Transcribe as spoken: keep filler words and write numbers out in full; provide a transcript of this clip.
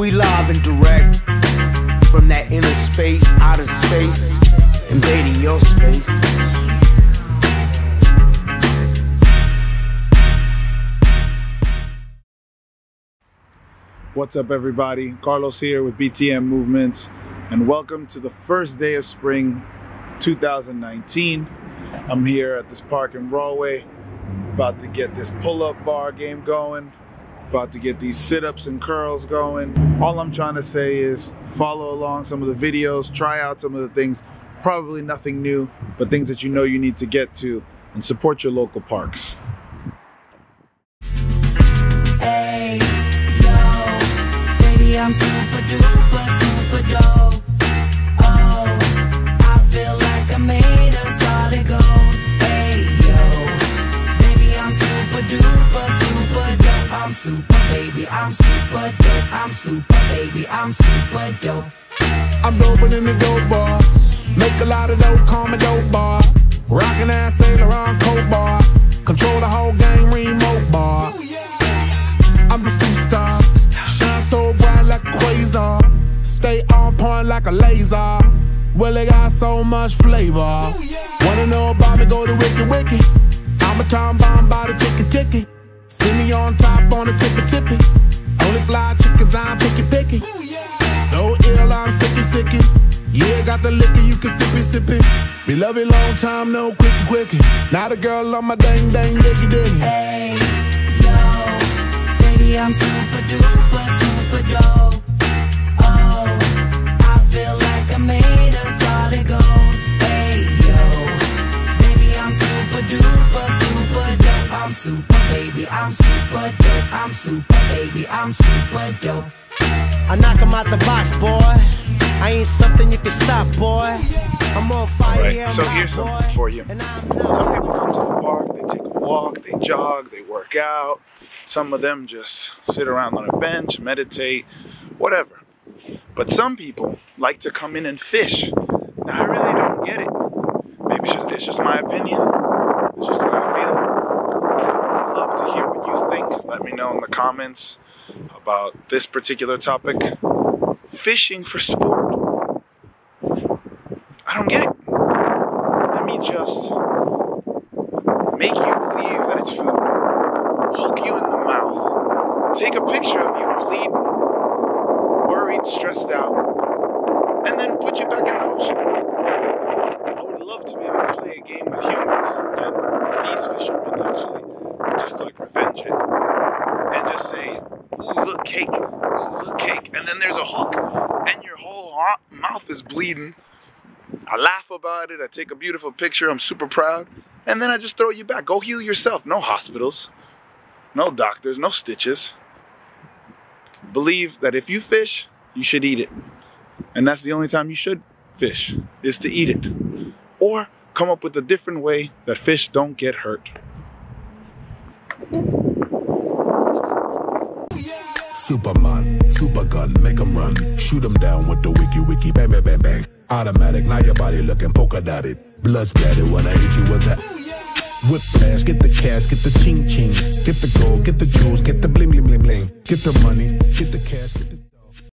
We live and direct from that inner space, outer space, invading your space. What's up, everybody? Carlos here with B T M Movements, and welcome to the first day of spring two thousand nineteen. I'm here at this park in Rahway, about to get this pull-up bar game going, about to get these sit-ups and curls going. All I'm trying to say is follow along some of the videos, try out some of the things, probably nothing new, but things that you know you need to get to, and support your local parks. Hey, yo, baby, I'm super duper, super dope. Oh, I feel like I made a solid gold. Hey, yo, baby, I'm super duper, super dope. I'm super, baby, I'm super dope. I'm super, baby, I'm super dope. I'm doping in the dope bar. Make a lot of dope, call me dope bar. Rockin' ass Saint Laurent coat bar. Control the whole game, remote bar. I'm the superstar. Shine so bright like a quasar. Stay on point like a laser. Well, it got so much flavor. Wanna know about me, go to Wiki Wiki. I'm a time bomb by the ticky ticky. See me on top on the tippy tippy. Only fly chickens, I'm picky picky. So ill, I'm sicky sicky. Yeah, got the liquor, you can sip it, sip it. We love it long time, no quickie quickie. Now the girl on my dang dang diggy diggy. Hey, yo, baby, I'm super duper, super dope. Oh, I feel like I made a solid gold. Hey, yo, baby, I'm super duper, super dope. I'm super, baby, I'm super dope. I'm super, baby, I'm super dope. I knock him out the box, boy. I ain't something you can stop, boy. I'm on fire. Right, yeah, so I'm here's not, something boy. for you. And I'm Some not. people come to the park, they take a walk, they jog, they work out. Some of them just sit around on a bench, meditate, whatever. But some people like to come in and fish. Now, I really don't get it. Maybe it's just, it's just my opinion. It's just the way I feel. I'd love to hear what you think. Let me know in the comments about this particular topic. Fishing for sport. I don't get it. Let me just make you believe that it's food, hook you in the mouth, take a picture of you bleeding, worried, stressed out, and then put you back in the ocean. I would love to be able to play a game with humans and these fishermen, actually, just to like revenge it, and just say, ooh, look, cake, ooh, look, cake, and then there's a hook, and your whole mouth is bleeding. I laugh about it, I take a beautiful picture, I'm super proud, and then I just throw you back. Go heal yourself. No hospitals, no doctors, no stitches. Believe that if you fish, you should eat it. And that's the only time you should fish, is to eat it. Or come up with a different way that fish don't get hurt. Superman, super gun, make 'em run. Shoot 'em down with the wiki wiki, bang bang bang bang. Automatic, now your body looking polka dotted. Blood splattered when I hit you with that. Whip fast, get the cash, get the ching ching. Get the gold, get the jewels, get the bling bling bling bling. Get the money, get the cash, get the